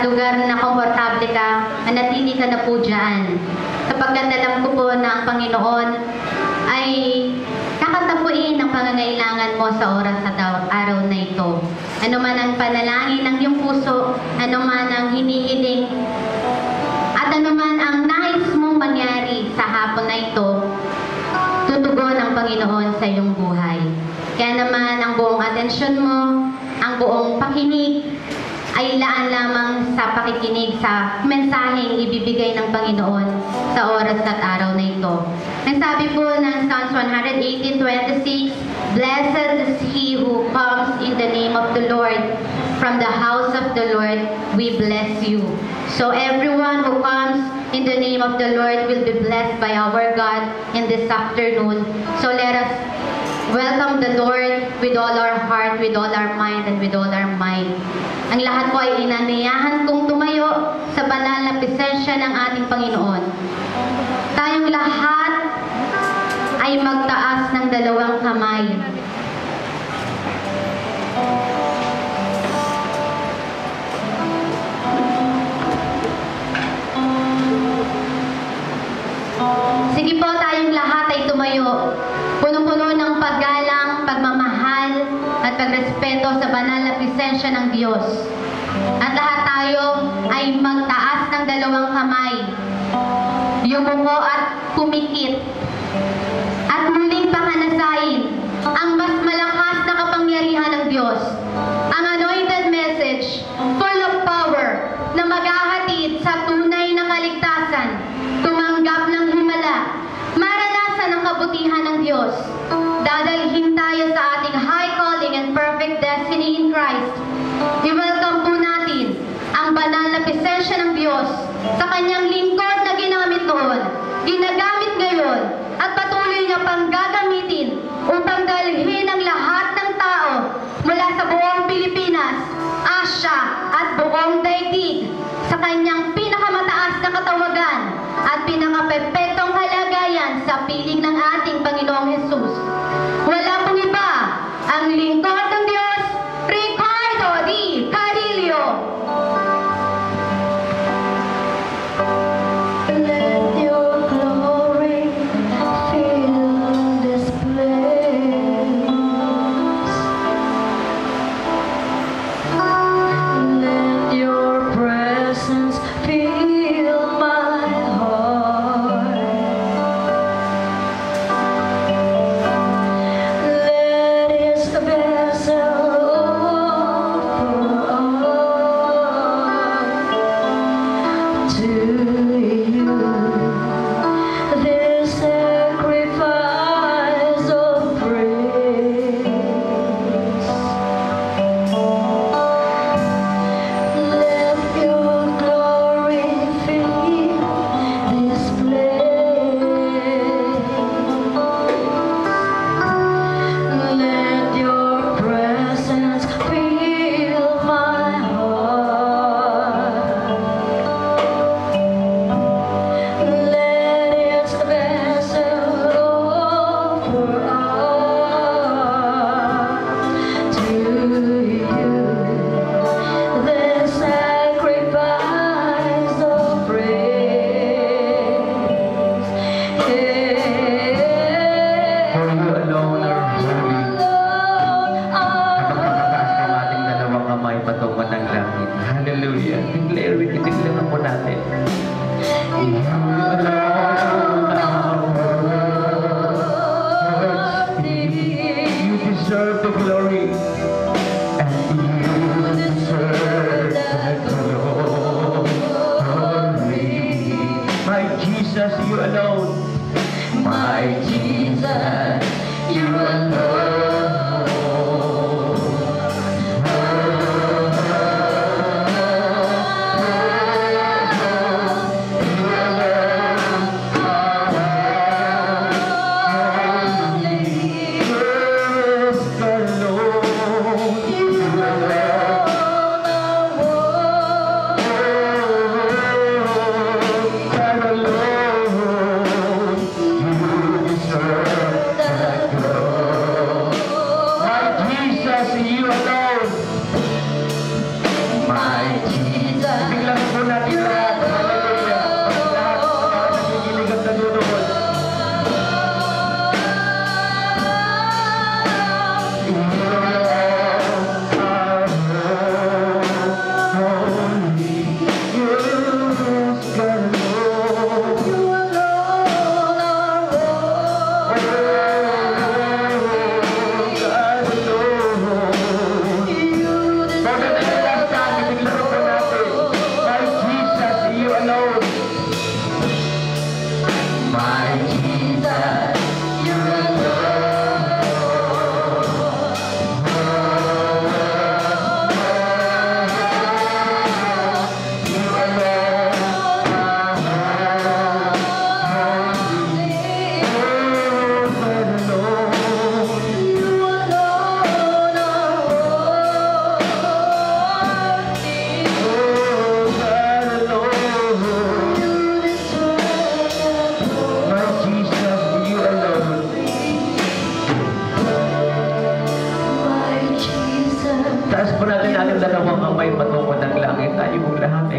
lugar na komportable ka, manatili ka na po dyan. Sapagkat alam ko po na ang Panginoon ay kakatapuin ang pangangailangan mo sa oras at araw na ito. Ano man ang panalangin ng iyong puso, ano man ang hinihiling, at ano man ang nais mong mangyari sa hapon na ito, tutugon ang Panginoon sa iyong buhay. Kaya naman ang buong atensyon mo, ang buong pakinig, ay laan lamang sa pakikinig sa mensaheng ibibigay ng Panginoon sa oras at araw na ito. Nagsabi po ng Psalms 118:26, "Blessed is he who comes in the name of the Lord. From the house of the Lord, we bless you." So everyone who comes in the name of the Lord will be blessed by our God in this afternoon. So let us welcome the Lord with all our heart, with all our mind, and with all our mind. Ang lahat po ay inanayahan kong tumayo sa banal na presensya ng ating Panginoon. Tayong lahat ay magtaas ng dalawang kamay. Sige po, tayong lahat ay tumayo. Punong-puno ng paggalang, pagmamahal, at pagrespeto sa banal na presensya ng Diyos. At lahat tayo ay magtaas ng dalawang kamay. Yumuko at pumikit. At muling pakanasain ang mas malakas na kapangyarihan ng Diyos. Ang anointed message, full of power, na maghahatid sa tunay na kaligtasan, tumanggap ng himala, maranasan ang kabutihan ng Diyos. Dadalhin tayo sa ating high calling and perfect destiny in Christ. I-welcome po natin ang banal na presensya ng Diyos sa kanyang lingkod na ginamit noon, ginagamit ngayon, at patuloy niya pang gagamitin upang dalhin ang lahat ng tao mula sa buong Pilipinas, Asya, at buong daigdig sa kanyang pinakamataas na katawagan at pinakaperpektong kalagayan sa piling ng ating Panginoong Hesus. Wala pong iba, ang lingkod ng Diyos, Ricardo D. Carillo. Let your glory fill this place. Let your presence fill my heart. Let His vessel offer to you this sacrifice of praise. Let your glory fill this place. Let your presence fill my heart. Let its vessel offer to you the sacrifice of praise. For you alone are holy. Napakataas ng ating dalawang kamay patungo ng langit. Hallelujah. Declare it. Declare po natin. You alone are worthy. You deserve the glory. And you deserve the glory. My Jesus, you alone. My Jesus, you alone. You deserve the glory.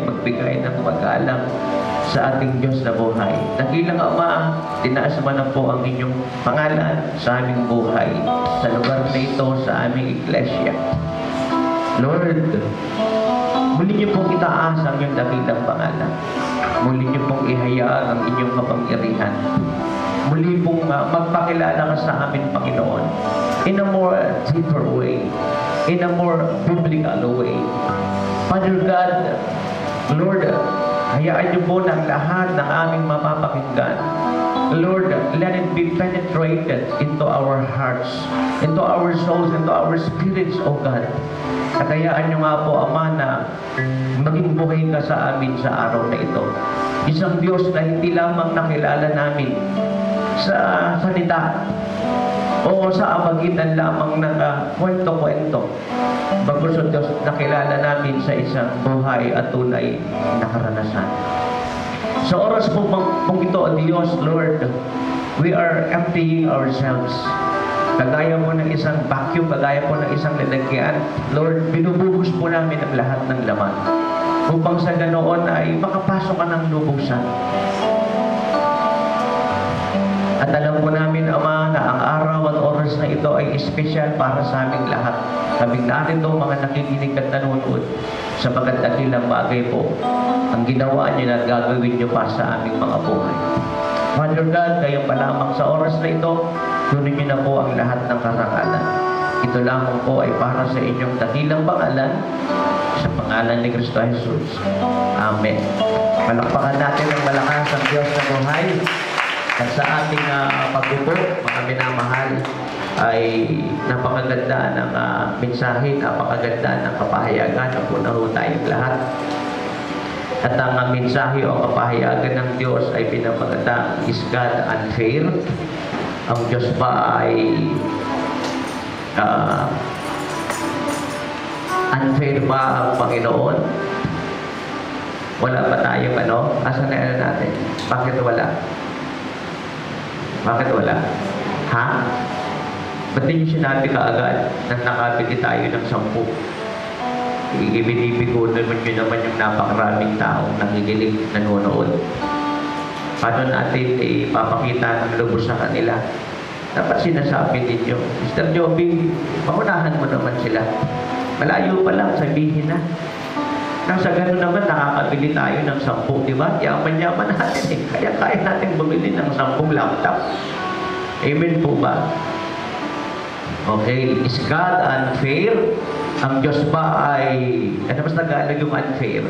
ay magbigay ng paggalang sa ating Diyos na buhay. Dakilang Ama, tinaas mo na po ang inyong pangalan sa aming buhay, sa lugar na ito, sa aming iglesia. Lord, muli niyo pong itaas ang iyong dakilang pangalan. Muli niyo pong ihayag ang inyong kapangyarihan. Muli pong magpakilala ka sa amin, Panginoon, in a more deeper way, in a more biblical way. Father God, Lord, hayaan niyo po ng lahat ng aming mapapakinggan. Lord, let it be penetrated into our hearts, into our souls, into our spirits, O God. At hayaan niyo nga po, Ama, na maging buhay ka sa amin sa araw na ito. Isang Diyos na hindi lamang nakilala namin sa salita o sa amagitan lamang ng kwento-kwento. Bagos o Diyos, nakilala namin sa isang buhay at tunay na karanasan. Sa oras po pong ito, Diyos, Lord, we are emptying ourselves. Kagaya po ng isang vacuum, kagaya po ng isang lalagyan, Lord, binubuhos po namin ang lahat ng laman. Upang sa ganoon ay makapasok ka ng lubusan. At alam po namin, Ama, na ang araw at oras na ito ay espesyal para sa aming lahat. Kaming narito, mga nakikinig at nanonood, sapagkat dakilang bagay po ang ginawa niyo at gagawin niyo pa sa aming mga buhay. Father God, kayo pa lamang sa oras na ito, tunin niyo na po ang lahat ng karangalan. Ito lamang po ay para sa inyong dakilang pangalan, sa pangalan ni Kristo Jesus. Amen. Palakpakan natin ng malakas ang Diyos na buhay. At sa ating pagbubo, mga minamahal, ay napakaganda ng mensahe, napakaganda ng kapahayagan na po na tayong lahat. At ang mensahe o kapahayagan ng Diyos ay pinapaganda, is God unfair? Ang Diyos ba ay unfair ba ang Panginoon? Wala pa tayong asan na natin? Bakit wala? Bakit wala? Ha? Ba't din yung sinabi kaagad na nakabili tayo ng 10? Ibinibigo naman yun naman yung napakaraming taong nakikinig, nanonood. Paano natin ipapakita ng lubos sa kanila? Dapat sinasabi ninyo, Mr. Joby, paunahan mo naman sila. Malayo pa lang, sabihin na. Nang sa gano'n naman, nakakabili tayo ng 10, di ba? Yaman-yaman natin eh. Kaya kaya natin bumili ng 10 laptop. Amen po ba? Okay, is God unfair? Ang Diyos ba ay, ano mas Tagalog yung unfair?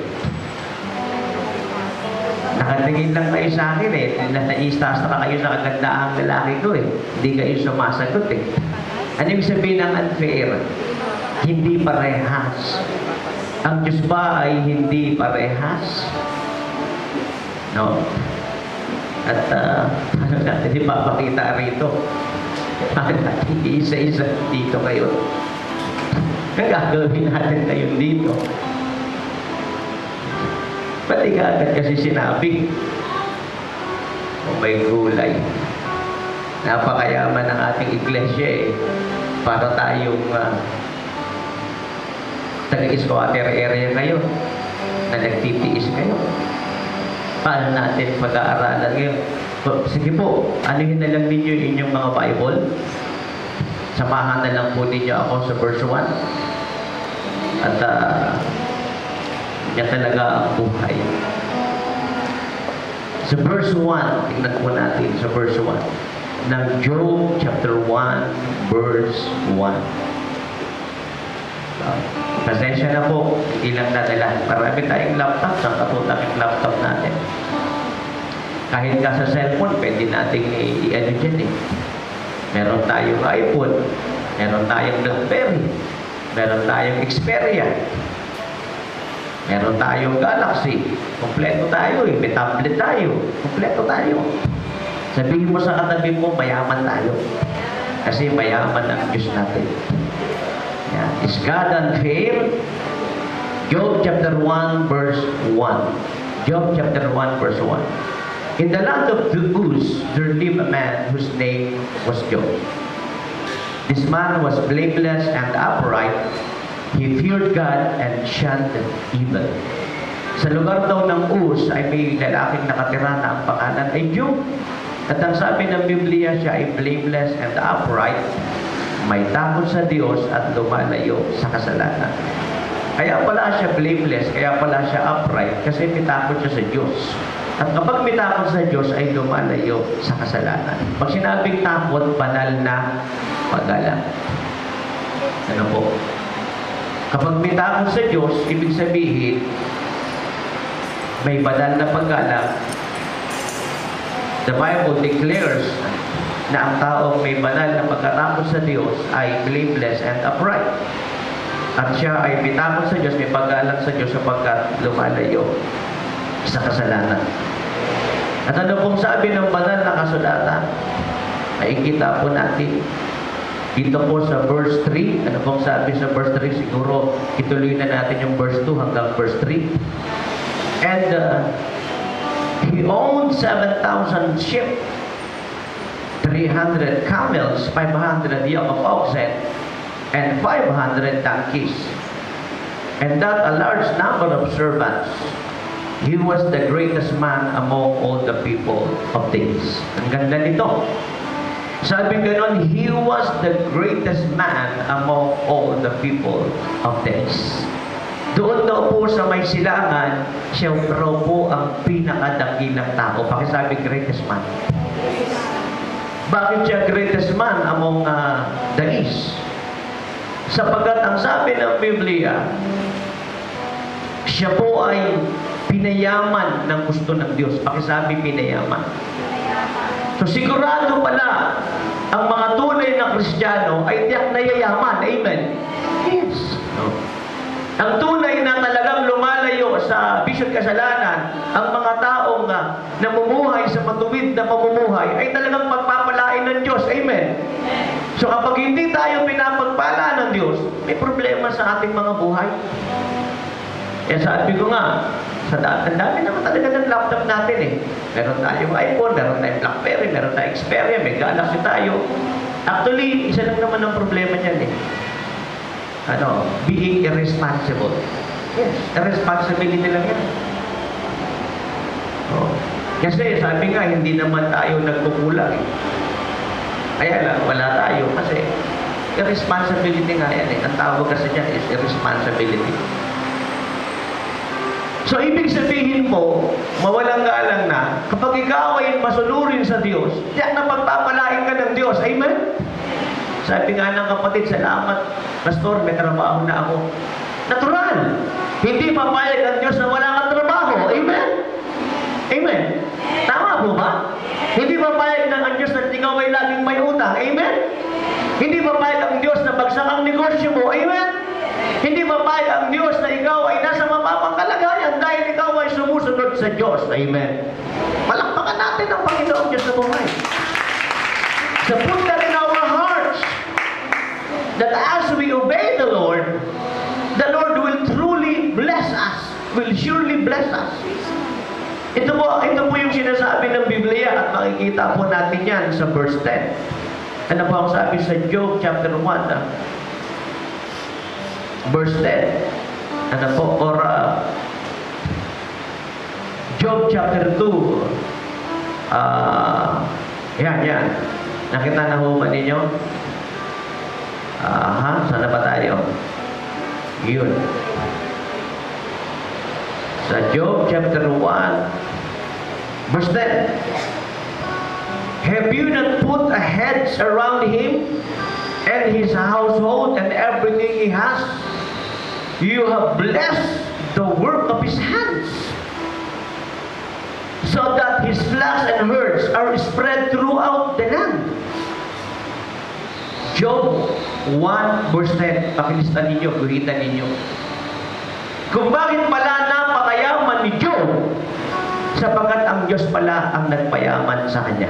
Nakatingin lang kayo sa akin eh. Naistastra kayo sa kagandaang lalaki ko eh. Hindi kayo sumasagot eh. Ano yung sabihin ng unfair? Hindi parehas. Ang Diyos ba ay hindi parehas? No. At ano natin ipapakita rito? Ano natin isa-isa dito kayo? Gagawin natin kayo dito. Pati ka agad kasi sinabi, may gulay. Napakayaman ng ating iglesia eh. Para tayong taga-squatter area kayo na nagtitiis kayo. Paano natin pag-aaralan ngayon? Sige po, anuhin na lang ninyo inyong mga Bible. Samahan na lang po ninyo ako sa verse 1. At yan talaga ang buhay. Sa verse 1, tingnan po natin sa verse 1 ng Job chapter 1 verse 1. Pasensya na po, hindi lang nadala. Marami tayong laptop, saan katutang yung laptop natin. Kahit ka sa cellphone, pwede natin i-ano dyan eh. Meron tayong iPhone, meron tayong BlackBerry, meron tayong Xperia, meron tayong Galaxy, kompleto tayo eh, may tablet tayo, kompleto tayo. Sabihin mo sa katabi mo, mayaman tayo. Kasi mayaman ang Diyos natin. Yeah. Is God unfair? Job chapter 1 verse 1. Job chapter 1 verse 1. In the land of Uz, there lived a man whose name was Job. This man was blameless and upright. He feared God and shunned evil. Sa lugar daw ng Uz ay may lalaking nakatira na ang pangalan ay Job. At ang sabi ng Biblia, siya ay blameless and upright, may takot sa Diyos at lumalayo sa kasalanan. Kaya pala siya blameless, kaya pala siya upright, kasi may takot siya sa Diyos. At kapag may takot sa Diyos ay lumalayo sa kasalanan. Pag sinabing takot, banal na paggalang. Ano po? Kapag may takot sa Diyos, ibig sabihin, may banal na paggalang. The Bible declares na ang taong may banal na pagkatakot sa Diyos ay blameless and upright. At siya ay may takot sa Diyos, may paggalang sa Diyos sapagkat lumalayo sa kasalanan. At ano pong sabi ng banal na kasulatan? Ay kita po natin dito po sa verse 3. Ano pong sabi sa verse 3? Siguro ituloy na natin yung verse 2 hanggang verse 3. And he owned 7,000 sheep, 300 camels, 500 yoke of oxen, and 500 donkeys, and that a large number of servants. He was the greatest man among all the people of days. Ang ganda nito. Sabi ganon, he was the greatest man among all the people of days. Doon daw po sa may silangan, siya raw po ang pinakadakilang tao. Pakisabi, greatest man. Bakit siya greatest man among the East? Sapagkat ang sabi ng Biblia, siya po ay pinayaman ng gusto ng Diyos. Pakisabi, pinayaman. So sigurado pala, ang mga tunay na Kristiyano ay tiyak na yayaman. Amen? Yes. No. Ang tunay na talagang lumalayo sa bisyo at kasalanan, ang mga taong namumuhay sa matuwid na pamumuhay ay talagang pagpapalain ng Diyos. Amen? So kapag hindi tayo pinapagpala ng Diyos, may problema sa ating mga buhay. Kaya sabi ko nga, ang dami naman talaga ng laptop natin eh. Meron tayong iPhone, meron tayong BlackBerry, meron tayong Xperia, may Galaxy tayo. Actually, isa lang naman ang problema niyan eh. Being irresponsible. Yes, irresponsibility lang yan. Kasi sabi nga, hindi naman tayo nagkukulang. Kaya lang, wala tayo kasi irresponsibility nga yan eh. Ang tawag kasi dyan is irresponsibility. So, ibig sabihin mo, mawalang galang na, kapag ikaw ay masunurin sa Diyos, diyan na pagpapalain ka ng Diyos. Amen? Sabi nga ng kapatid, salamat, Pastor, may trabaho na ako. Natural. Hindi papayag ang Diyos na wala kang trabaho. Amen? Amen? Tama po ba? Hindi papayag ng ang Diyos na ikaw ay laging may utang. Amen? Hindi papayag ang Diyos na bagsak ang negosyo mo. Amen? Hindi papayag ang Diyos na ikaw ay nasa mapapang kalagayan dahil ikaw ay sumusunod sa Diyos. Amen? Palakpakan natin ang Panginoong Diyos sa buhay. So put that in our hearts that as we obey the Lord will truly bless us, will surely bless us. Ito po yung sinasabi ng Biblia at makikita po natin yan sa verse 10. Ano po ang sabi sa Job chapter 1, verse 10? Ano po? Or Job chapter 2. Yan. Nakita na ho ba ninyo? Sana ba tayo? Yun. Sa Job chapter 1, verse 10. Have you not put a hedge around him and his household and everything he has? You have blessed the work of his hands, so that his flocks and herds are spread throughout the land. Job 1 verse 10. Pakilista ninyo, guhitan ninyo. Kung bakit pala napakayaman ni Job, sapagkat ang Diyos pala ang nagpayaman sa kanya.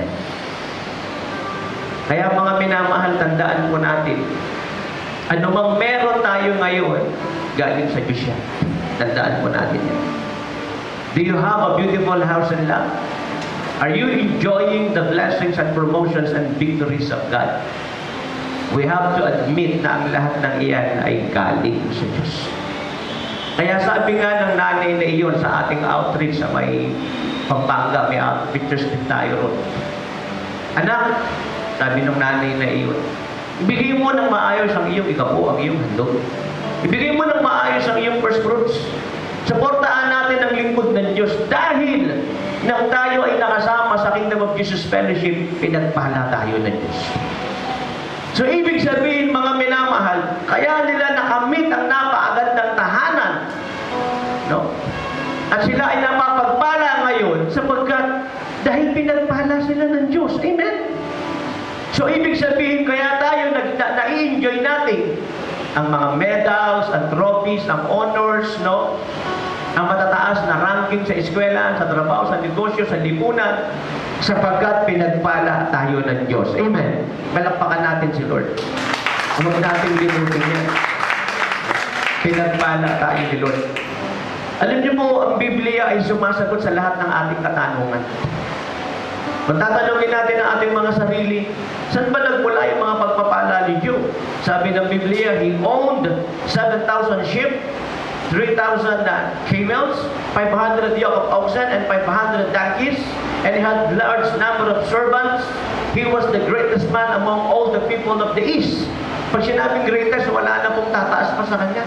Kaya mga minamahal, tandaan po natin, anumang meron tayo ngayon, galing sa Diyos yan. Tandaan po natin yan. Do you have a beautiful house and lot? Are you enjoying the blessings and promotions and victories of God? We have to admit na ang lahat ng iyan ay galing sa Diyos. Kaya sabi nga ng nanay na iyon sa ating outreach sa may Pampanga, may outreachers din tayo ron. Anak, sabi ng nanay na iyon, ibigay mo ng maayos ang iyong ikapo, ang iyong handog. Ibigay mo ng maayos ang iyong first fruits. Suportaan natin ang lingkod ng Diyos dahil nang tayo ay nakasama sa Kingdom of Jesus Fellowship, pinagpala tayo ng Diyos. So, ibig sabihin, mga minamahal, kaya nila nakamit ang napakagandang tahanan. No? At sila ay napapagpala ngayon sapagkat dahil pinagpala sila ng Diyos. Amen? So, ibig sabihin, kaya tayo na-enjoy natin ang mga medals, ang trophies, ang honors, no? Ang matataas na ranking sa eskwela, sa trabaho, sa negosyo, sa lipunan, sapagkat pinagpala tayo ng Diyos. Amen. Palakpakan natin si Lord. Huwag natin limutin yan. Pinagpala tayo ni Lord. Alam niyo po, ang Biblia ay sumasagot sa lahat ng ating katanungan. Kung tatanungin natin ang ating mga sarili, saan ba nagmula yung mga pagpapala ni Diyos? Sabi ng Biblia, He owned 7,000 sheep, 3,000 camels, 500 yoke of oxen, and 500 donkeys, and he had large number of servants. He was the greatest man among all the people of the East. Pag sinabing greatest, wala na pong tataas pa sa kanya.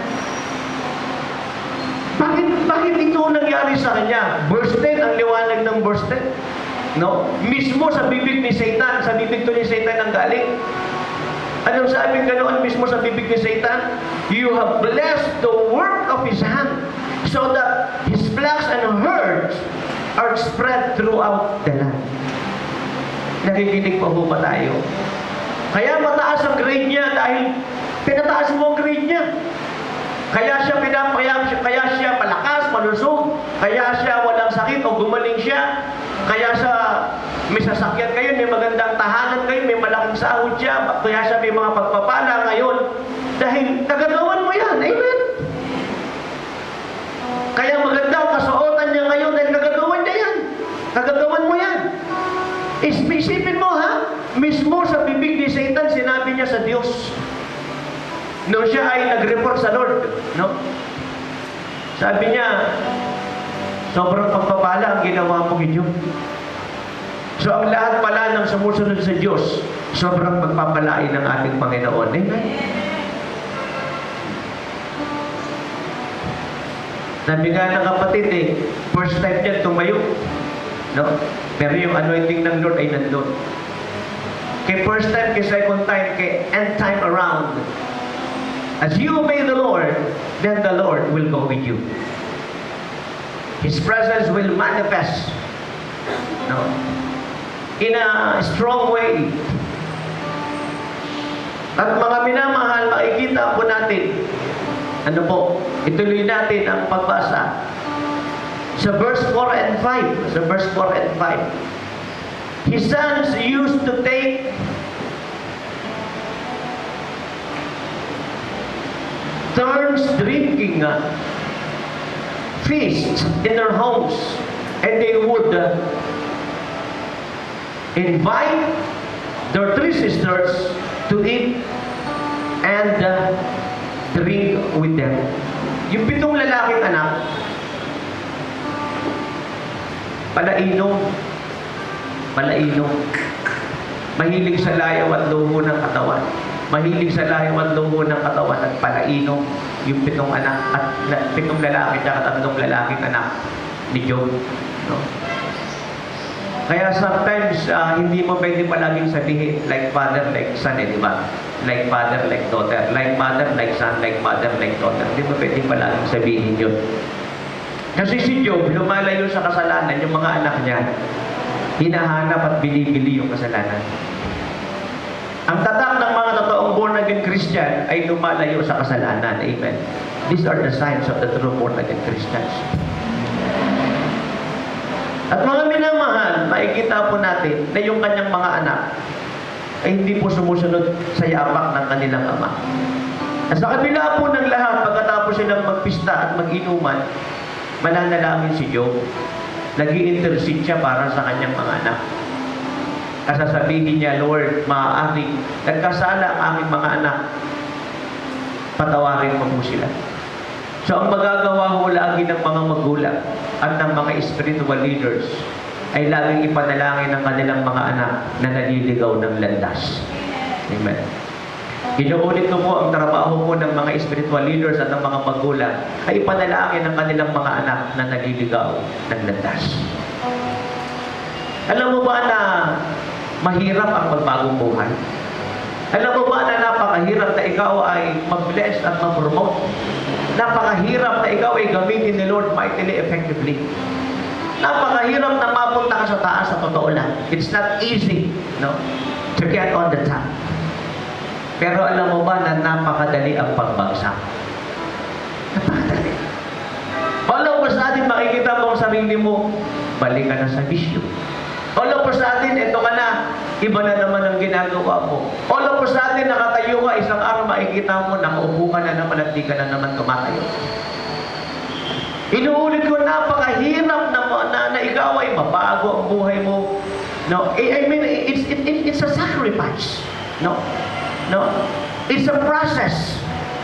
Bakit ito nangyari sa kanya? Verse 10, ang liwanag ng verse 10. No? Mismo sa bibig ni Satan, sa bibig to ni Satan ang galing. Anong sabi ganoon mismo sa bibig ni Satan? You have blessed the work of his hand, so that his flocks and herds are spread throughout the land. Nakikinig pa po ba tayo? Kaya mataas ang grade niya dahil pinataas mo ang grade niya. Kaya siya malakas, malusog, kaya siya walang sakit o gumaling siya, kaya siya may sasakyan kayo, may magandang tahanan kayo, may malaking sahod siya, kaya siya may mga pagpapala ngayon, dahil nagagawan mo yan. Amen? Kaya maganda ang kasuotan niya ngayon dahil nagagawan niya yan. Nagagawan mo yan. Isipin mo ha, mismo sa bibig ni Satan, sinabi niya sa Diyos. Noong siya ay nag-report sa Lord, no? Sabi niya, sobrang pagpapala ang ginawa mo, Gideon. So, ang lahat pala ng sumusunod sa Diyos, sobrang pagpapalain ng ating Panginoon. Amen? Sabi nga ng kapatid first time niya tumayo. No? Pero yung anointing ng Lord ay nandun. Kay first time, kay second time, kay end time around, as you obey the Lord, then the Lord will go with you. His presence will manifest, no, in a strong way. At mga minamahal, makikita po natin, ano po, ituloy natin ang pagbasa sa verse 4 and 5. Sa verse 4 and 5. His sons used to take turns drinking feasts in their homes, and they would invite their three sisters to eat and drink with them. Yung 7 lalaking anak, palainom, mahilig sa layaw at luho ng katawan. Mahilig sa layaw at luho ng katawan at palainom yung 7 anak at 7 lalaki at 3 lalaking anak ni Job. No? Kaya sometimes hindi mo pwede palaging sabihin like father, like son, di ba? Like father, like daughter. Like mother, like son, like mother, like daughter. Hindi mo pwede palaging sabihin yun. Kasi si Job, lumalayo sa kasalanan, yung mga anak niya, hinahanap at binibili yung kasalanan. Ang tatak ng mga totoong born-again Christian ay lumalayo sa kasalanan. Amen. These are the signs of the true born-again Christians. At mga minamahal, makikita po natin na yung kanyang mga anak ay hindi po sumusunod sa yapak ng kanilang ama. At sa kabila po ng lahat, pagkatapos silang magpista at mag-inuman, mananalangin si Job. Nag-i-intercede siya para sa kanyang mga anak. Kasasabihin niya, Lord, maaari, nagkasala ang aming mga anak. Patawarin mo po sila. So ang magagawa ho lagi ng mga magulang at ng mga spiritual leaders ay laging ipanalangin ng kanilang mga anak na naliligaw ng landas. Amen. Inuulit ko po ang trabaho po ng mga spiritual leaders at ng mga magulang ay ipanalangin ng kanilang mga anak na naliligaw ng landas. Alam mo ba na mahirap ang magbagong buhay? Alam mo ba na napakahirap na ikaw ay mag-bless at mag-promote? Napakahirap na ikaw ay gamitin ni Lord mightily effectively. Napakahirap na mapunta ka sa taas sa totoo lang. It's not easy, no, to get on the top. Pero alam mo ba na napakadali ang pagbagsak? Napakadali. All of a sudden, makikita mo ang sarili mo, balik ka na sa bisyo. All of a sudden, ito ka na, iba na naman ang ginagawa mo. All of a sudden, nakatayo ka, isang araw makikita mo, nakaupo ka na naman at di ka na naman tumatayo. Inuulit ko, napakahirap na ikaw ay mabago ang buhay mo. No, I mean, it's a sacrifice. No, it's a process.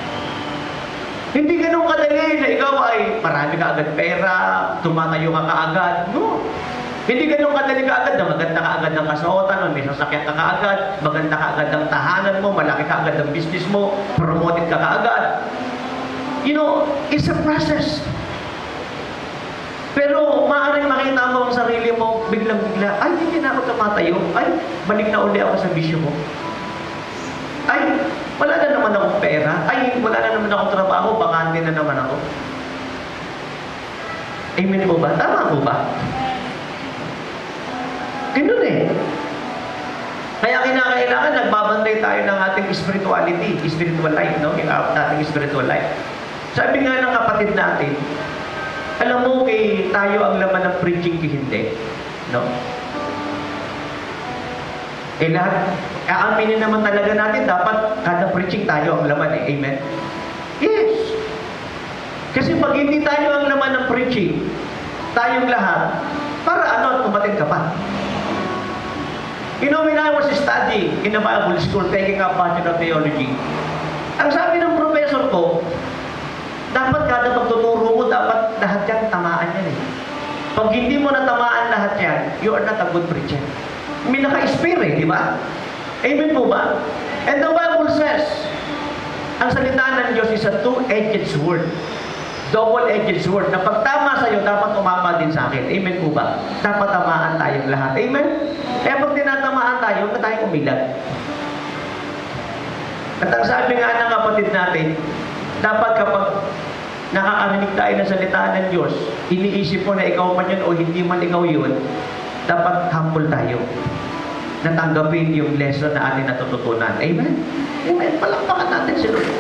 Hindi ganun kadali na ikaw ay marami ka agad pera, tumatayo ka kaagad. No. Hindi ganun kadali kaagad na maganda ka agad ng kasuotan, may sasakyan ka kaagad, maganda ka agad ng tahanan mo, malaki ka agad ng business mo, promoted ka kaagad. You know, it's a process. Pero maaaring makita mo ang sarili mo, biglang-bigla, ay, hindi na ako tumatayo, ay, balik na uli ako sa bisyo mo. Ay, wala na naman akong pera, ay, wala na naman akong trabaho, bakante na naman ako. Amen po ba? Tama po ba? Ganun eh. Kaya kinakailangan, nagbabantay tayo ng ating spirituality, spiritual life, no? Yung ating spiritual life. Sabi nga ng kapatid natin, alam mo, tayo ang laman ng preaching hindi. No? Lahat, aaminin naman talaga natin, dapat kada preaching tayo ang laman eh. Amen? Yes. Kasi pag hindi tayo ang laman ng preaching, tayong lahat, para ano, tumating ka pa. You know, when I was studying in the Bible school, taking up Bachelor of Theology, ang sabi ng professor ko, dapat kada pagtuturo mo, dapat lahat yan, tamaan yan eh. Pag hindi mo natamaan lahat yan, you are not a good preacher. May naka-spare eh, di ba? Amen po ba? And the Bible says, ang salita ng Diyos is a two-edged sword. Double-edged sword. Na pag tama sa'yo, dapat umama din sa akin. Amen po ba? Dapat tamaan tayong lahat. Amen? Kaya pag tinatamaan tayo, huwag na tayong umilag. At ang sabi nga ng kapatid natin, dapat kapag nakakarinig tayo ng salita ng Diyos, iniisip mo na ikaw man yun o hindi man ikaw yun, dapat humble tayo. Natanggapin yung lesson na ating natututunan. Amen? Amen. Palakpakan natin si Lord.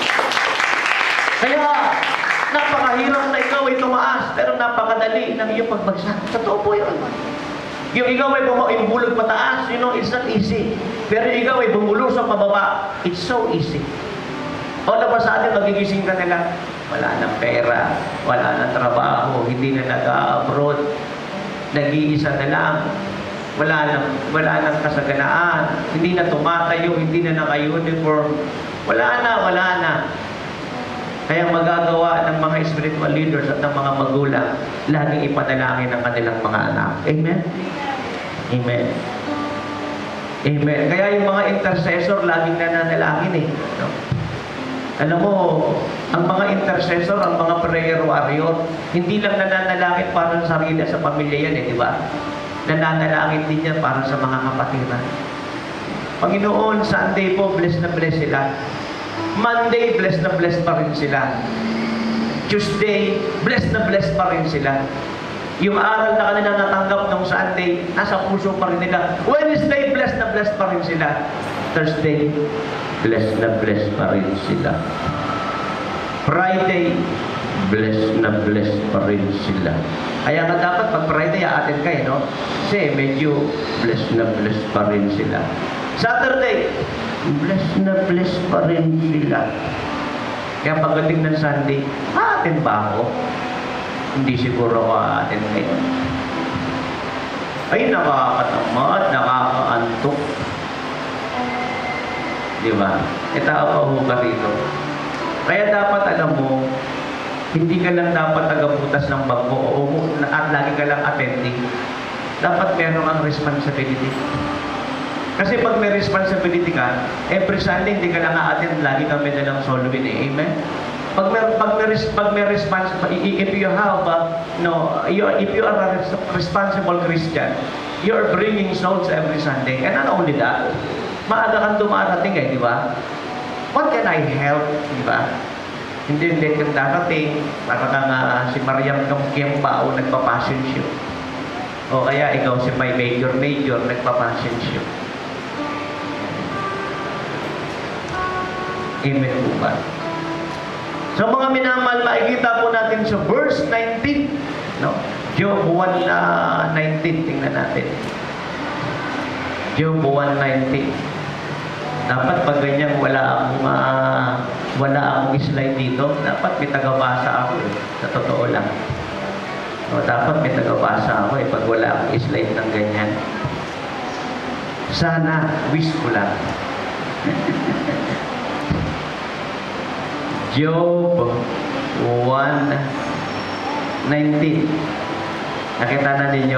Kaya, napakahirap na ikaw ay tumaas, pero napakadali ng iyong pagbagsak. Totoo po yun. Yung ikaw ay bumulog pataas, you know, it's not easy. Pero ikaw ay bumulog sa pababa, it's so easy. All of a sudden, magigising ka nila, wala nang pera, wala nang trabaho, hindi na nag-abroad, nag-iisa na lang, wala nang kasaganaan, hindi na tumatayo, hindi na naka-uniform, wala na. Kaya magagawa ng mga spiritual leaders at ng mga magulang, laging ipanalangin ng kanilang mga anak. Amen? Amen. Amen. Kaya yung mga intercessor, laging nananalangin eh. No? Alam mo, ang mga intercessor, ang mga prayer warrior, hindi lang nananalangin para sa sarili sa pamilya yan eh, di ba? Nananalangin din yan para sa mga kapatiran. Panginoon, Sunday po, bless na bless sila. Monday, bless na bless pa rin sila. Tuesday, bless na bless pa rin sila. Yung aral na kanila natanggap ng Sunday, nasa puso pa rin nila. Wednesday, bless na bless pa rin sila. Thursday, bless na bless pa rin sila. Friday, bless na bless pa rin sila. Kaya nga dapat pag Friday, aatin kayo, no? Kasi medyo bless na bless pa rin sila. Saturday, bless na bless pa rin sila. Kaya pagdating ng Sunday, aatin ba ako? Hindi siguro ako aatin ngayon. Ay, nakakatamad, nakakaantok. Di ba? E tao pa ho ka rito. Kaya dapat alam mo, Hindi ka lang dapat tagabutas ng bangko at lagi ka lang attending. Dapat meron ang responsibility. Kasi pag may responsibility ka, every Sunday hindi ka lang a-attend, lagi kami na lang soloin eh. Amen? Pag may responsibility, if you have, if you are a responsible Christian, you are bringing souls every Sunday. And not only that, maaga kang dumarating eh, di ba? What can I help, di ba? Hindi kang darating, para kang si Mariam Kamkiamba o nagpa-passion show. O kaya ikaw si may major, nagpa-passion show. Amen po ba? So mga minamahal, makikita po natin sa verse 19. No? Job 1:19, tingnan natin. Job 1:19. Dapat pag ganyan wala akong slide dito, dapat may tagabasa ako eh. Sa totoo lang. No, dapat may tagabasa ako eh pag wala akong slide ng ganyan. Sana, wish ko lang. Job 1:19. Nakita na ninyo?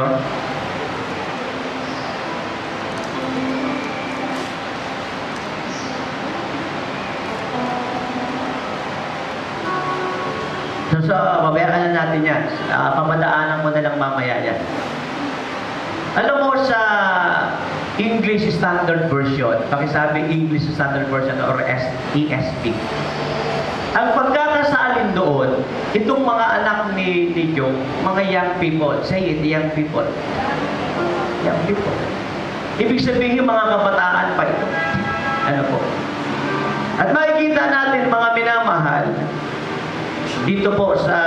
So, babayaran na natin yan. Pamadaanan mo na lang mamaya yan. Alam mo sa English Standard Version, pakisabi English Standard Version or ESV. Ang pagkakasalin doon, itong mga anak ni Job, mga young people, say it, young people. Young people. Ibig sabihin, mga kabataan pa ito. Ano po? At makikita natin, mga minamahal, dito po sa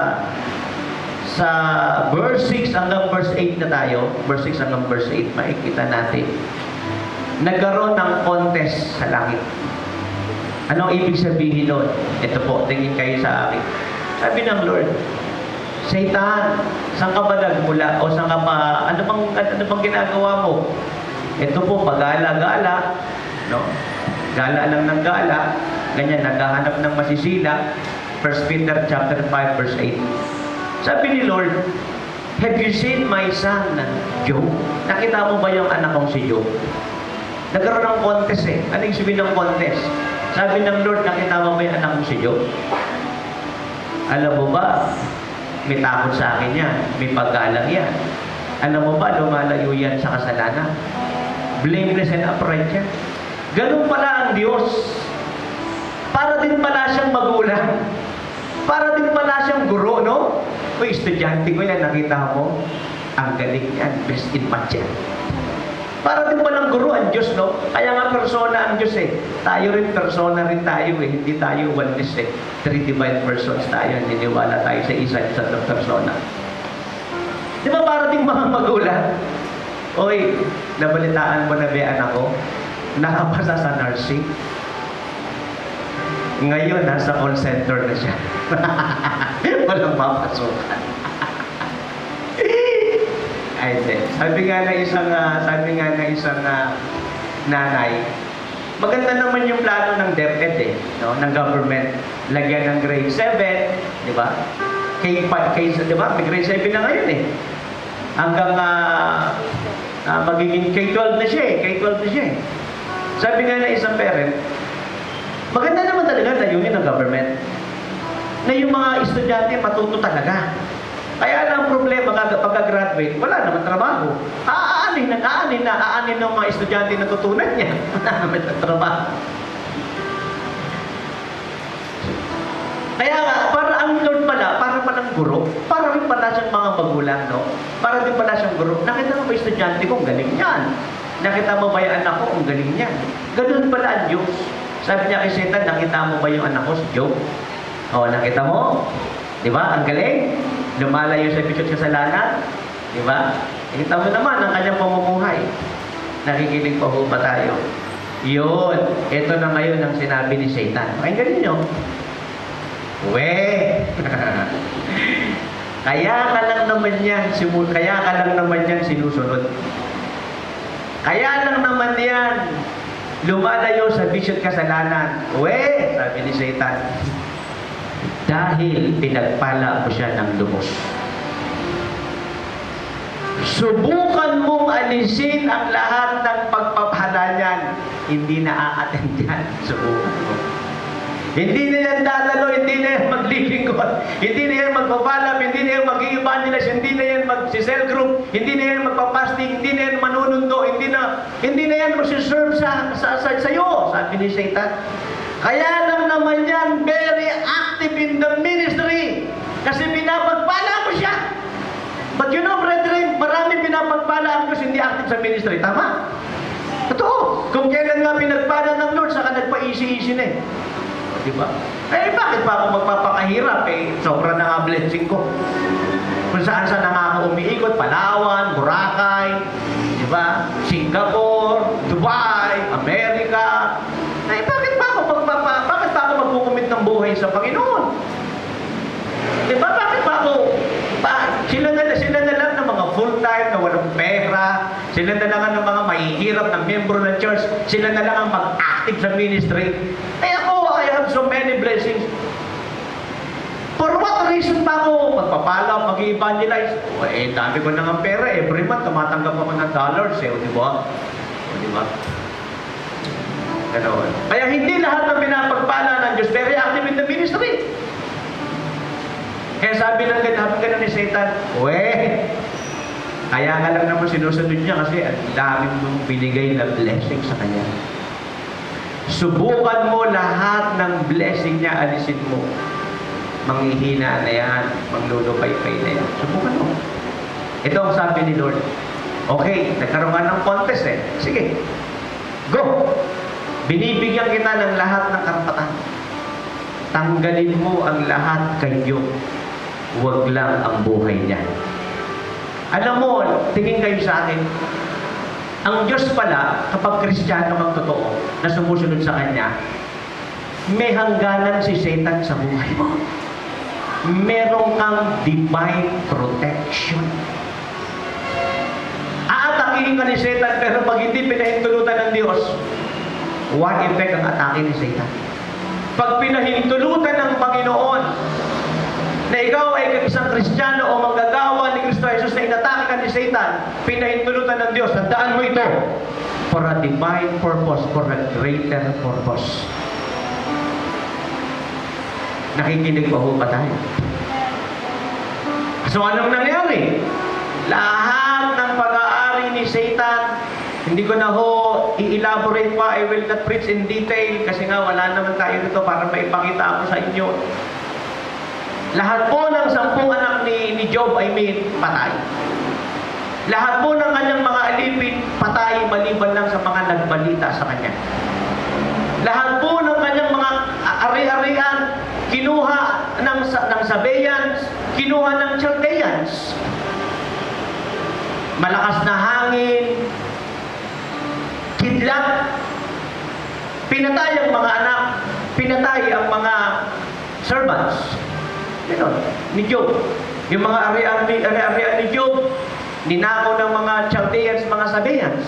verse 6 hanggang verse 8 na tayo, verse 6 hanggang verse 8, makikita natin, nagkaroon ng contest sa langit. Anong ibig sabihin doon? Ito po, tingin kayo sa akin. Sabi ng Lord, Satan, saan ka ba nagmula? O saan ka ba, ano bang ginagawa mo? Ito po, pagala-gala, no? Gala lang ng gala, ganyan, naghahanap ng masisila. 1 Peter chapter 5, verse 8. Sabi ni Lord, have you seen my son, Job? Nakita mo ba yung anak kong si Job? Nagkaroon ng contest eh. Ano yung sabihin ng contest? Sabi ng Lord, nakita mo ba yung anak kong si Job? Alam mo ba, may takot sa akin yan. May paggalang yan. Alam mo ba, lumalayo yan sa kasalanan. Blameless and upright yan. Ganun pala ang Diyos. Para din pala siyang magulang. Para din pala siyang guro, no? Uy, estudyante ko yan, nakita mo? Ang galing yan, best in math yan. Para din palang guro ang Diyos, no? Kaya nga persona ang Diyos eh. Tayo rin, persona rin tayo eh. Hindi tayo oneness eh. 3 divine persons tayo. Niniwala tayo sa isa persona. Di ba para din mga magulang? Uy, nabalitaan mo na ba anak ko? Nakapasa sa nursing. Ngayon, nasa call center na siya. Walang papasukan. Ay, sabi nga na isang nanay, maganda naman yung plano ng DepEd eh, no? Ng government. Lagyan ng grade 7, di ba? Di ba? May grade 7 na ngayon eh. Hanggang magiging K-12 na siya eh. Sabi nga na isang parent, maganda naman talaga tayunin ng government na yung mga estudyante matuto talaga. Kaya lang problema pagka-graduate, wala naman trabaho. Aanin ng mga estudyante na tutunan niya. Wala naman trabaho. Kaya nga, para ang Lord pala, para palang guro, para rin pala siyang mga magulang, no? Para din pala siyang guro. Nakita mo ba estudyante ko? Ang galing niyan. Nakita mo ba yung anak ko? Ang galing niyan. Ganun pala ang Diyos. Sabi niya kay Satan, nakita mo ba yung anak ko si Job? O, nakita mo? Di ba? Ang galing. Lumalayo sa bisyot kasalanan. Di ba? Nakita mo naman ang kanyang pamumuhay. Nakikinig pa ba tayo? Yun. Ito na ngayon ang sinabi ni Satan. Pakinggan ninyo. Kaya ka lang naman yan sinusunod. Kaya lang naman yan lumalayo sa bisyot kasalanan. Sabi ni Satan. dahil pinagpala mo siya ng lubos. Subukan mong alisin ang lahat ng pagpapala niyan. Hindi na a-attend yan. Subukan mo. Hindi na yan dadalo, hindi na yan maglilingkod, hindi na yan magpapalap, hindi na yan mag-i-evangelize, hindi na yan mag-cell group, hindi na yan magpapasting, hindi na yan manunundo, hindi na yan magsiserve sa'yo, sabi ni Satan. Kaya lang naman yan, very active in the ministry, kasi pinapagpala mo siya. But you know, brethren, maraming pinapagpala ang Diyos, hindi active sa ministry. Tama? Totoo. Kung kailan nga pinagpala ng Lord, saka nagpa-easy-easy na eh. Diba? Eh, bakit pa ako magpapakahirap? Eh, sobra na nga blessing ko. Kung saan-saan na nga ako umiikot, Palawan, Boracay, diba? Singapore, Dubai, Amerika. Eh, bakit pa ako magkukumit ng buhay sa Panginoon? Diba? Bakit pa ako sila na lang ng mga full-time na walang pera, sila na lang ng mga mahihirap na miyembro ng church, sila na lang ang mag-active sa ministry. Eh ako, I have so many blessings. For what reason pa ako magpapala, mag-evangelize? Eh, dami ko nang pera. Every month, tumatanggap ako ng dollars. Eh, o diba? O diba? Ganoon. Kaya hindi lahat ng pinapagpala ng Diyos very active in the ministry. Kaya sabi ng ganun ni Satan, kaya nga lang naman sinusunod niya kasi ang dami mong binigay na blessing sa kanya. Subukan mo lahat ng blessing niya, alisin mo. Manghihina na yan, maglulupay-pay na yan. Subukan mo. Ito ang sabi ni Lord. Okay, nagkaroon nga ng contest eh. Sige, go! Binibigyan kita ng lahat ng karapatan. Tanggalin mo ang lahat kayo. Huwag lang ang buhay niya. Alam mo, tingin kayo sa akin, ang Diyos pala, kapag Kristiyano kang totoo, na sumusunod sa Kanya, may hangganan si Satan sa buhay mo. Meron kang divine protection. Aatakihin ka ni Satan, pero pag hindi pinahintulutan ng Diyos, what effect ang atake ni Satan? Pag pinahintulutan ng Panginoon, na ikaw ay isang Kristiyano o manggagawa ni Kristo Jesus na inatake ka ni Satan, pinahintulutan ng Diyos, tandaan mo ito, for a divine purpose, for a greater purpose. Nakikinig pa ho ba tayo? So anong nangyari? Lahat ng pag-aari ni Satan, hindi ko na ho i-elaborate pa, I will not preach in detail kasi nga wala naman tayo dito para maipakita ako sa inyo. Lahat po ng 10 anak ni Job ay may patay. Lahat po ng kanyang mga alipin, patay maliban lang sa mga nagbalita sa kanya. Lahat po ng kanyang mga ari-arian, kinuha ng Sabaeans, kinuha ng Chaldeans. Malakas na hangin, kidlat, pinatay ang mga anak, pinatay ang mga servants. Ganon, ni Job. Yung mga ari-arian ni Job, ninakaw ng mga Chaldeans, mga Sabaeans.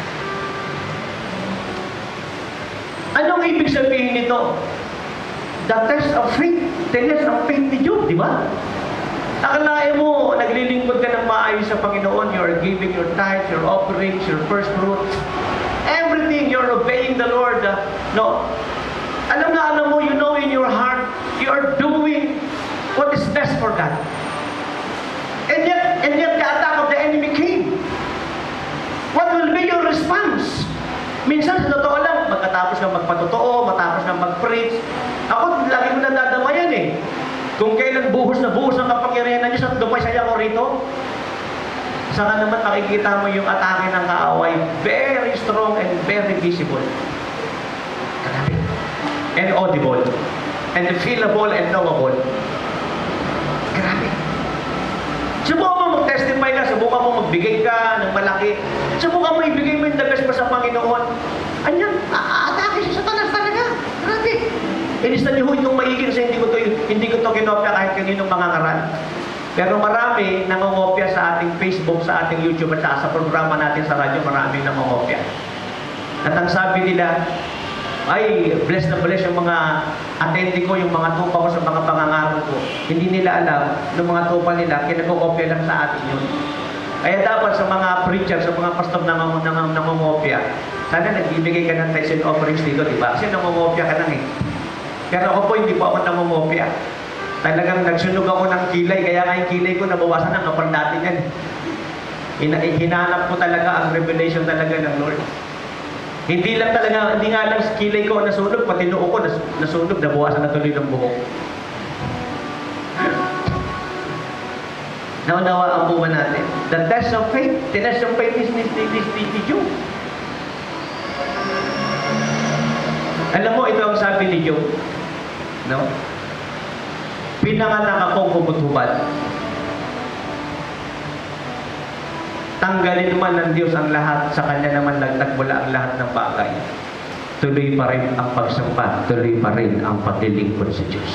Anong ibig sabihin nito? The test of faith. Test of faith ni Job, di ba? Akalain mo, naglilingkod ka ng maayos sa Panginoon, you are giving your tithes, your offerings, your first fruits, everything, you're obeying the Lord. No. Alam mo, you know in your heart, you are doing what is best for God. And yet the attack of the enemy came. What will be your response? Minsan, sa totoo lang, magkatapos ng magpatotoo, matapos ng mag-preach, ako, lagi ko nadadamayan eh. Kung kailan buhos na buhos ang kapangyarihan ng Diyos at dumay saya ko rito, saka naman makikita mo yung atake ng kaaway, very strong and very visible. Grabe. And audible. And feelable and knowable. Grabe. Subukan mo mag-testify ka, subukan mo magbigay ka ng malaki, subukan mo ibigay mo yung the best pa sa Panginoon. Anyan, atake si Satanas talaga. Grabe. Inistan niyo yung maiging kasi hindi ko to kinopya kahit kaninong mga ngaral. Pero marami nangongopya sa ating Facebook, sa ating YouTube at sa programa natin sa radyo, marami nangongopya. At ang sabi nila, ay, bless na bless yung mga attendee ko, yung mga tupa ko sa mga pangangako ko. Hindi nila alam, ng mga tupa nila, kinagkokopya lang sa atin yun. Kaya dapat sa mga preacher, sa mga pastor na nangongopya, sana nagbibigay ka ng tithes and offerings dito, di ba? Kasi nangongopya ka lang eh. Pero ako po, hindi po ako nangongopya. Talagang nagsunog ako ng kilay, kaya nga yung kilay ko nabawasan ng kapal natin yan. Hinanap ko talaga ang revelation talaga ng Lord. Hindi nga lang kilay ko nasunog, pati noo ko nasunog, nabawasan na tuloy ng buhok. Naunawa ang buwan natin. The test of faith. The test of faith is Job. Alam mo, ito ang sabi ni Job. No? Pinanganak akong hubot-hubad. Tanggalin man ng Diyos ang lahat, sa Kanya naman nagtagmula ang lahat ng bagay. Tuloy pa rin ang pagsamba, tuloy pa rin ang paglilingkod sa Diyos.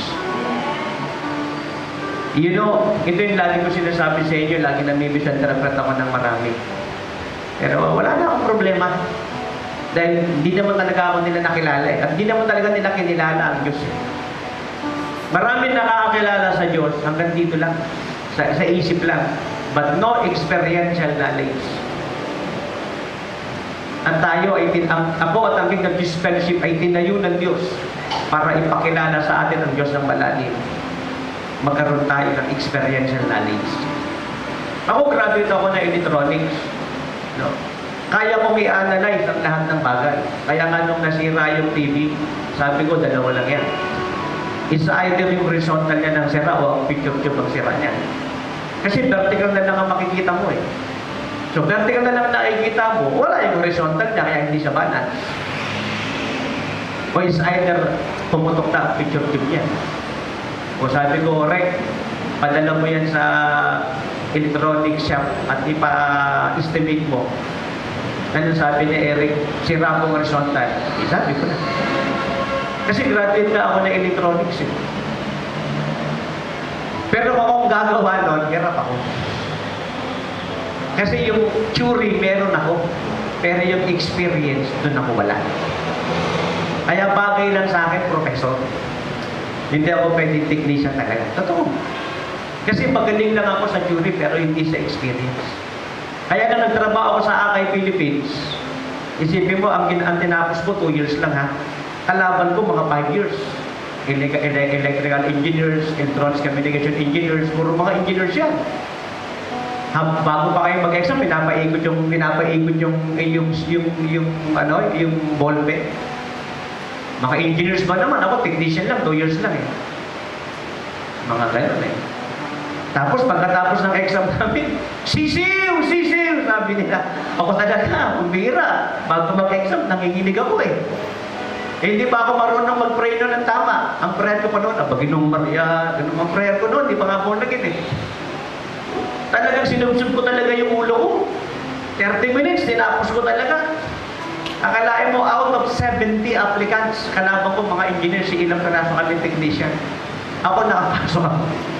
You know, ito yung lagi ko sinasabi sa inyo, lagi nami-misinterpret ako ng marami. Pero wala na akong problema. Dahil hindi naman talaga ako nila nakilala eh. At hindi naman talaga nila kinilala ang Diyos eh. Maraming nakakakilala sa Diyos, hanggang dito lang, sa isip lang. But no experiential knowledge. At tayo ay, ako at ang King of this fellowship ay tinayo ng Diyos para ipakilala sa atin ang Diyos ng malalim. Magkaroon tayo ng experiential knowledge. Ako, graduate ako na electronics. No? Kaya kong i-analyze ang lahat ng bagay. Kaya nga nung nasira yung TV, sabi ko, dalawa lang yan. It's either yung horizontal niya ng sira o ang picture tube ang sira niya. Kasi vertical na lang ang makikita mo eh. So vertical na lang nakikita mo, wala yung horizontal niya, kaya hindi siya banat. O it's either pumutok na ang picture tube niya. O sabi ko, Rek, padala mo yan sa electronic shop at ipa-estimate mo. Ano sabi ni Eric, sira akong horizontal. Sabi ko na. Kasi graduate na ako ng electronics eh. Pero kung akong gagawa nun, hirap ako. Kasi yung theory, meron ako. Pero yung experience, doon ako wala. Kaya bagay lang sa akin, professor. Hindi ako pwedeng technician talaga. Totoo. Kasi magaling lang ako sa theory, pero hindi sa experience. Kaya na nagtrabaho ako sa Akay Philippines, isipin mo, ang tinapos ko 2 years lang ha. Kalaban ko mga 5 years. Electrical engineers, electronics communication engineers, puro mga engineers yan. Bago pa kayo mag-exam, pinapaikot yung ball pen. Mga engineers ba naman? Ako, technician lang, 2 years lang eh. Mga gano'n eh. Tapos pagkatapos ng exam namin, sisiw, sabi nila. Ako talaga, umbira. Bago mag-exam, nanginginig ako eh. Hindi pa ako marunong mag-pray noon ng tama. Ang prayer ko pa noon, Ginong Maria, ganun ang prayer ko noon, di pa nga born again eh. Talagang sinubsub ko talaga yung ulo ko. 30 minutes, tinapos ko talaga. Akalain mo, out of 70 applicants, kalaban ko mga engineers, si ilang kanaso kami technician. Ako nakapasok ako.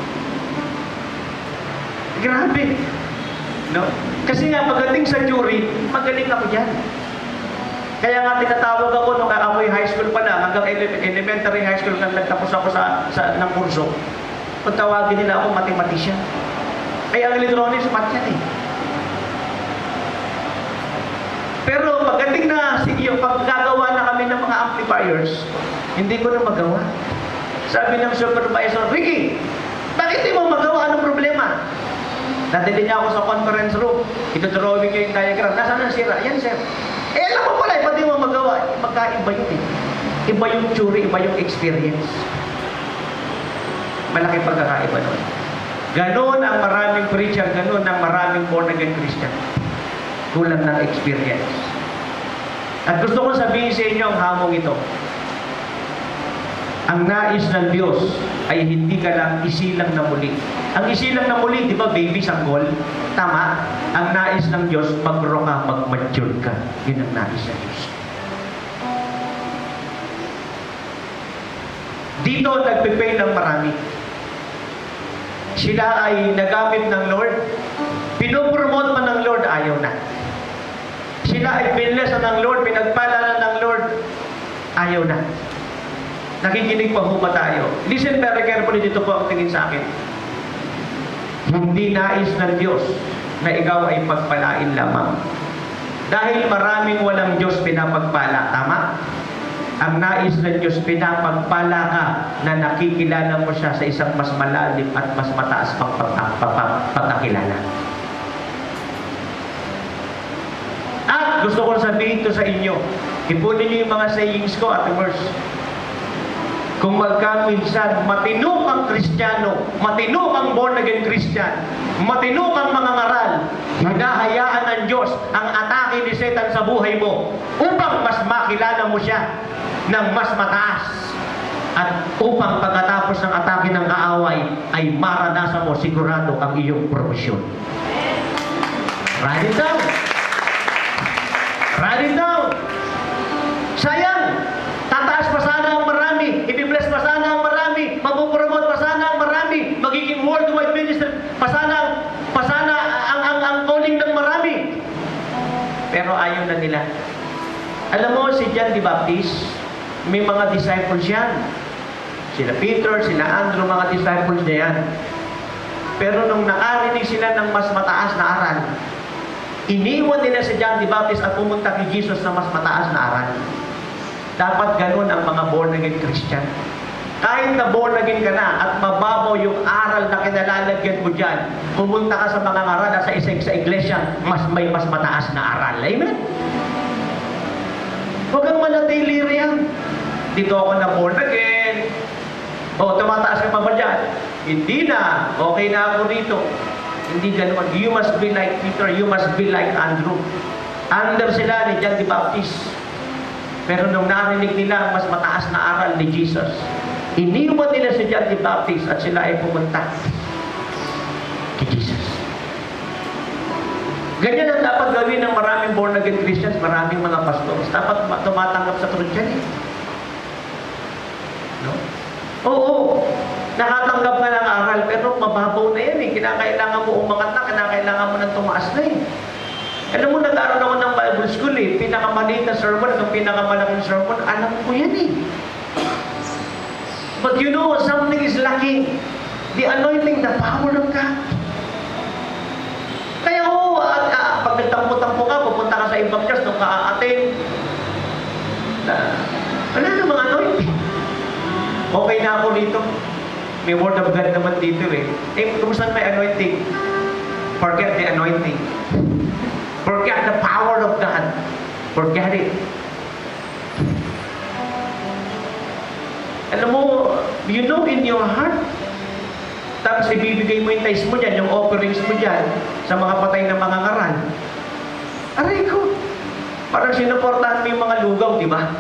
Grabe. No? Kasi nga, pagdating sa jury, magaling ako dyan. Kaya nga tinatawag ako nung ako'y high school pa lang, hanggang elementary high school nang nagtapos ako ng kurso. Pagtawagin nila ako, mathematician. Kaya ang electronics, math yan eh. Pero pagdating na paggagawa na kami ng mga amplifiers, hindi ko na magawa. Sabi ng supervisor, Ricky, bakit di mo magawa? Anong problema? Nadali niya ako sa conference room. Ito-drawing ko yung diagram. Nasaan ang sira? Yan, sir. Alam mo pala, pati mo magawa. Magkaiba yun eh. Iba yung theory, iba yung experience. Malaki pagkakaiba nun. Ganon ang maraming preacher, ganon ang maraming born-again Christian. Kulang ng experience. At gusto ko sabihin sa inyo ang hamong ito. Ang nais ng Diyos ay hindi ka lang isilang na muli. Ang isilang na muli, di ba, baby sanggol? Tama. Ang nais ng Diyos, mag-grow ka, mag-mature ka. Yun ang nais ng Diyos. Dito, nagpipail ng marami. Sila ay nagamit ng Lord. Pinopromote man ng Lord, ayaw na. Sila ay binless ng Lord, pinagpala ng Lord. Ayaw na. Nakikinig pa ho ba tayo? Listen very carefully, dito po ang tingin sa akin. Hindi nais ng Diyos na ikaw ay pagpalain lamang. Dahil maraming walang Diyos pinapagpala, tama? Ang nais ng Diyos, pinapagpala ka na nakikilala mo siya sa isang mas malalim at mas mataas pang pagkakilala. At gusto kong sabihin ito sa inyo, ipunin niyo yung mga sayings ko at words. Kung magkaminsan, matino kang Kristiyano, matino kang born-again Christian, matino kang mga ngaral, hinahayaan ng Diyos ang atake ni Satan sa buhay mo upang mas makilala mo siya ng mas mataas at upang pagkatapos ng atake ng kaaway ay maranasan mo sigurado ang iyong promosyon. Write it down. Write it down. Sayang, tataas pa sana ang marami, ibibless pa sana ang marami, mapupromote pa sana ang marami, magiging worldwide minister pa sana ang calling ng marami. Pero ayaw na nila. Alam mo, si John the Baptist, may mga disciples yan. Sila Peter, sila Andrew, mga disciples niya yan. Pero nung nakarinig sila ng mas mataas na aral, iniwan nila si John the Baptist at pumunta kay Jesus na mas mataas na aral. Dapat ganun ang mga born-again Christian. Kahit na born-again ka na at mababaw yung aral na kinalalagyan mo dyan, pumunta ka sa mga ngaral sa iglesia, may mas mataas na aral. Amen? Huwag kang manatili riyan. Dito ako na born-again. O, tumataas ka pa ba dyan? Hindi na. Okay na ako dito. Hindi ganun. You must be like Peter. You must be like Andrew. Under sila ni John the Baptist. Pero nung narinig nila ang mas mataas na aral ni Jesus, iniwan nila si John the Baptist at sila ay pumunta kay Jesus. Ganyan ang dapat gawin ng maraming born-again Christians, maraming mga pastors. Dapat tumatanggap sa truth yan eh. No? Oo, nakatanggap ka ng aral, pero mababaw na yan eh. Kinakailangan mo umangat na, kinakailangan mo nang tumaas na eh. Alam mo, nag-aaral ako ng Bible School eh. Pinakamaliit na sermon at pinakamalaking sermon, alam ko yan eh. But you know, something is lacking. The anointing, the power of God. Kaya pag nagtampo-tampo ka, pupunta ka sa ibang church, nung ka-attend, wala namang anointing. Okay na ako dito. May word of God naman dito eh. Kumusta may anointing? Forget the anointing. Forget the power of God. Forget it. Alam mo, you know in your heart, tapos ibibigay mo yung tithes mo dyan, yung offerings mo dyan, sa mga patay na mga ngaral. Aray ko, parang sinuportahan mo yung mga lugaw, di ba?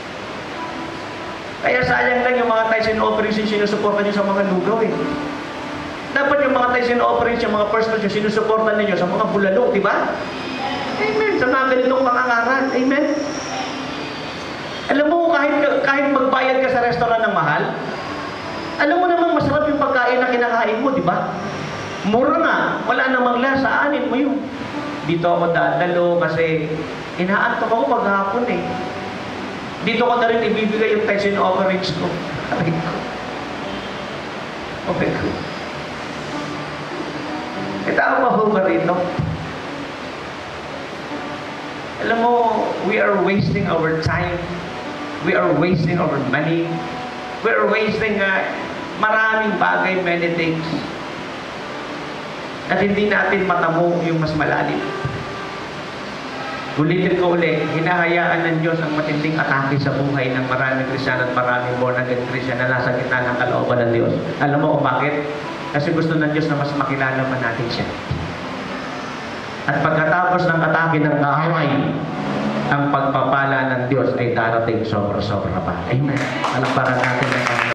Kaya sayang lang yung mga tithes and offerings yung sinusuportan nyo sa mga lugaw eh. Dapat yung mga tithes and offerings, yung mga personals yung sinusuportan ninyo sa mga bulalong, di ba? Amen. Sa mga ganitong pangangaral. Amen. Alam mo, kahit magbayad ka sa restaurant ng mahal, alam mo namang masarap yung pagkain na kinakain mo, di ba? Mura nga. Wala namang lasa. Anin mo yun. Dito ako dadalo kasi inaantok ako maghapon eh. Dito ko na rin ibibigay yung tithes and offerings ko. Aray ko. Okay ko. Tama ho ba rito? Alam mo, we are wasting our time. We are wasting our money. We are wasting maraming bagay, many things. At hindi natin matamo yung mas malalim. Ulitin ko ulit, hinahayaan ng Diyos ang matinding atake sa buhay ng maraming Kristiyan at maraming born-again Kristiyan na nasa gitna ng kalooban ng Diyos. Alam mo kung bakit? Kasi gusto ng Diyos na mas makilala pa natin siya. At pagkatapos ng atake ng kaaway, ang pagpapala ng Diyos ay darating sobra-sobra pa. Amen. Alam para natin ang